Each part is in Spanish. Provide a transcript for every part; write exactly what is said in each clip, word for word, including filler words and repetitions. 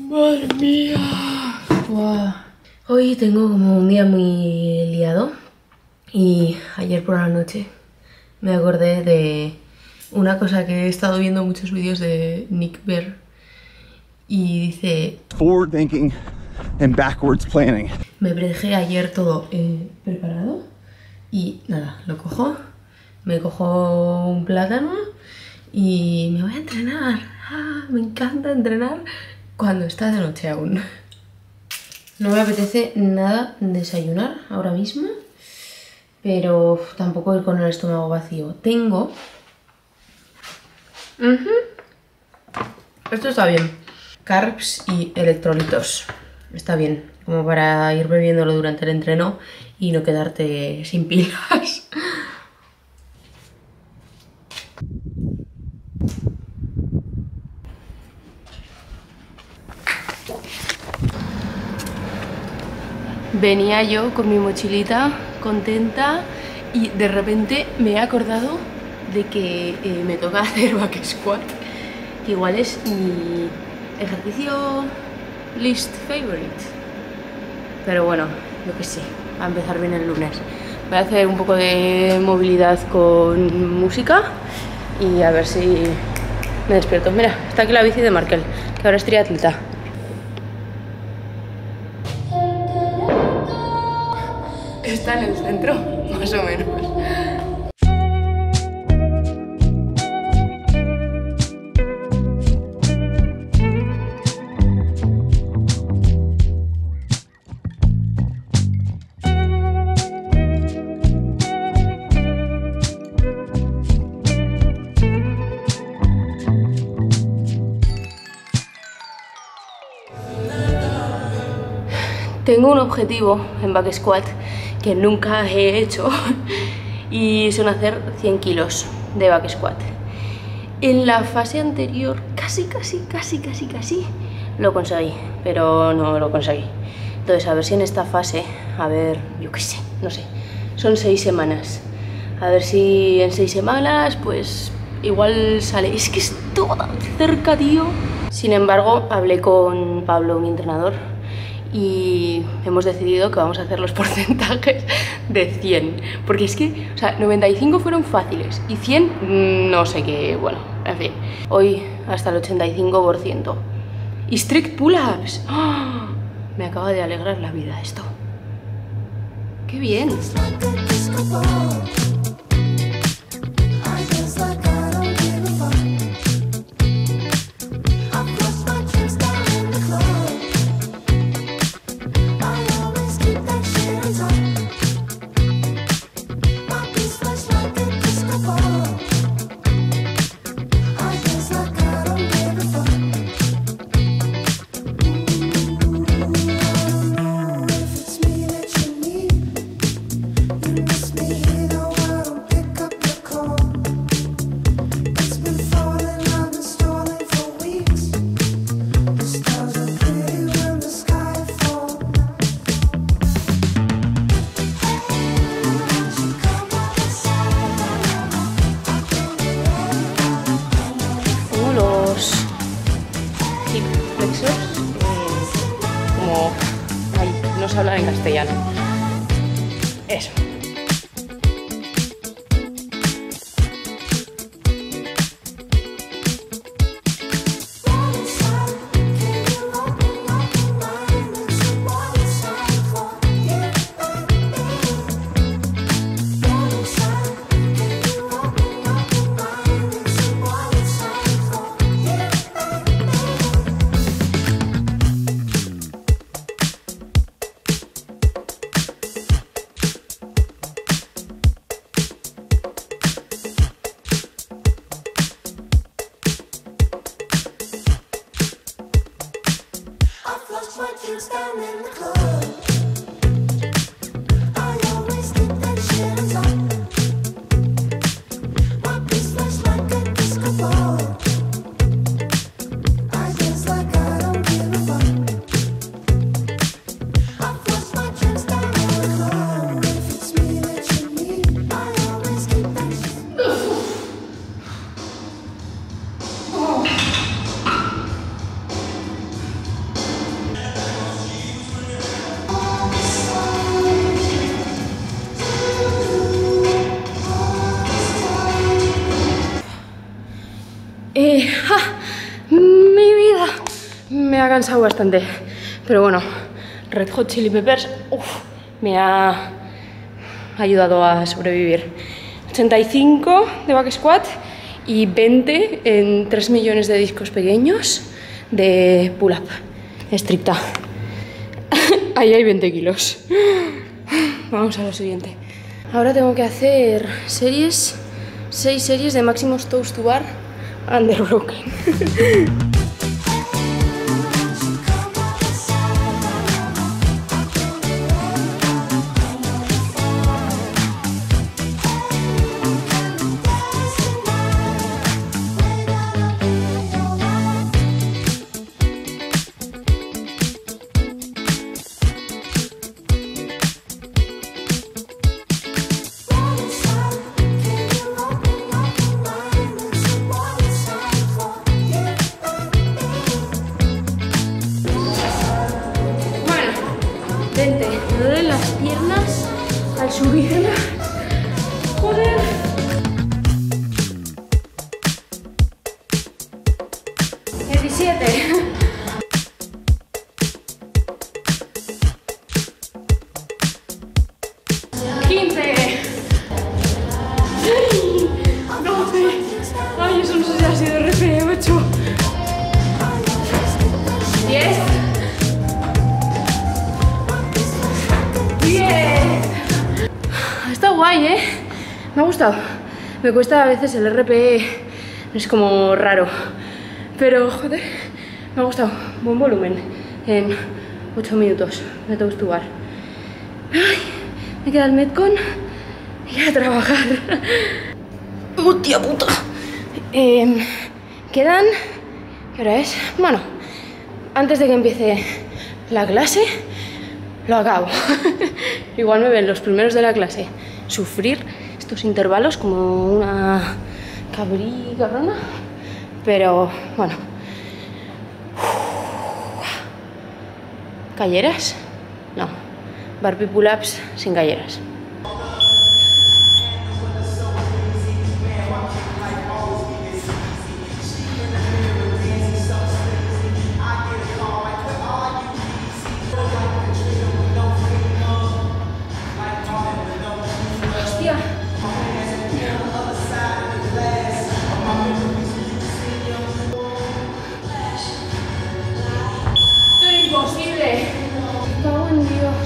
Madre mía. Wow. Hoy tengo como un día muy liado y ayer por la noche me acordé de una cosa que he estado viendo muchos vídeos de Nick Bare y dice forward thinking and backwards planning. Me dejé ayer todo eh, preparado y nada, lo cojo, me cojo un plátano y me voy a entrenar. Ah, me encanta entrenar cuando está de noche aún. No me apetece nada desayunar ahora mismo, pero uf, tampoco ir con el estómago vacío. Tengo... Uh-huh. Esto está bien. Carbs y electrolitos. Está bien, como para ir bebiéndolo durante el entreno y no quedarte sin pilas. Venía yo con mi mochilita contenta y de repente me he acordado de que eh, me toca hacer back squat, que igual es mi ejercicio least favorite, pero bueno, yo que sé, va a empezar bien el lunes. Voy a hacer un poco de movilidad con música y a ver si me despierto. Mira, está aquí la bici de Markel, que ahora es triatleta. Está en el centro, más o menos. Tengo un objetivo en back squat que nunca he hecho y son hacer cien kilos de back squat. En la fase anterior casi, casi, casi, casi, casi lo conseguí, pero no lo conseguí. Entonces a ver si en esta fase, a ver, yo qué sé, no sé, son seis semanas. A ver si en seis semanas pues igual sale. Es que es todo tan cerca, tío. Sin embargo, hablé con Pablo, mi entrenador, y hemos decidido que vamos a hacer los porcentajes de cien, porque es que, o sea, noventa y cinco fueron fáciles y cien no sé qué, bueno, en fin. Hoy hasta el ochenta y cinco por ciento. Y strict pull-ups. ¡Oh! Me acaba de alegrar la vida esto. ¡Qué bien! Los hip flexors, eh, como ay, no se habla en castellano. Eso. me ha cansado bastante, pero bueno, Red Hot Chili Peppers uf, me ha ayudado a sobrevivir. ochenta y cinco de back squat y veinte en tres millones de discos pequeños de pull up estricta. Ahí hay veinte kilos. Vamos a lo siguiente. Ahora tengo que hacer series, seis series de máximos toes to bar underbroken. Me duelen las piernas al subirlas. Joder. diecisiete. quince. doce. Ay, eso no sé si ha sido R P. ocho. diez. Está guay, ¿eh? Me ha gustado. Me cuesta a veces el R P, es como raro. Pero, joder, me ha gustado. Buen volumen en ocho minutos de toes to bar. Ay, me queda el Metcon y a trabajar. ¡Hostia puta! Eh, quedan... ¿Qué hora es? Bueno, antes de que empiece la clase, lo acabo. Igual me ven los primeros de la clase sufrir estos intervalos como una cabrí cabrona, pero bueno. ¿Calleras? No. Barbie pull-ups sin calleras. Imposible. Cago en Dios.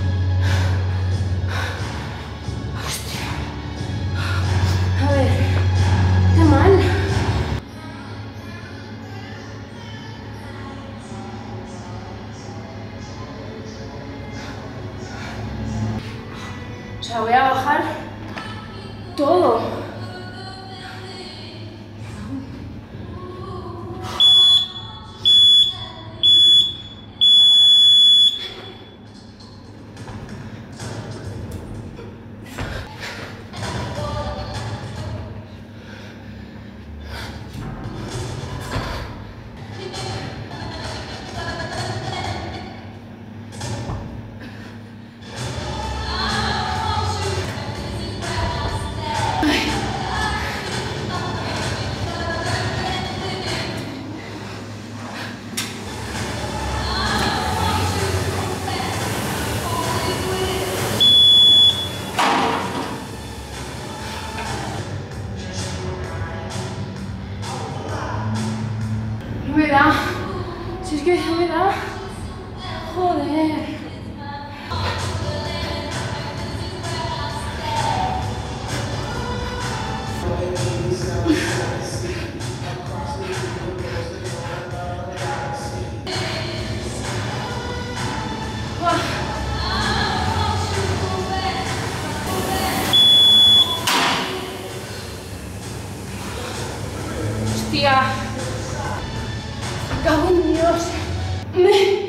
Hostia. A ver. Está mal. O sea, voy a bajar todo. No me da. Si es que no me da. Joder. Hostia. Me cago en Dios. Me...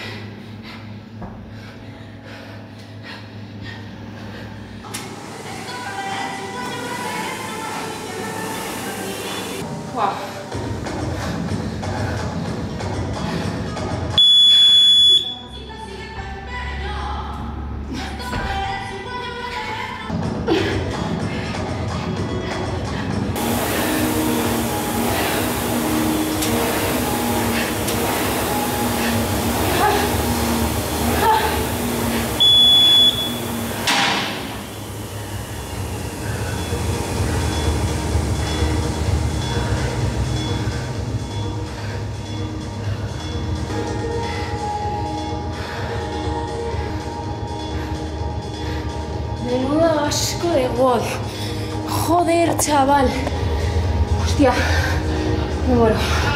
Wow. Menudo asco de God. Joder, chaval. Hostia, me muero.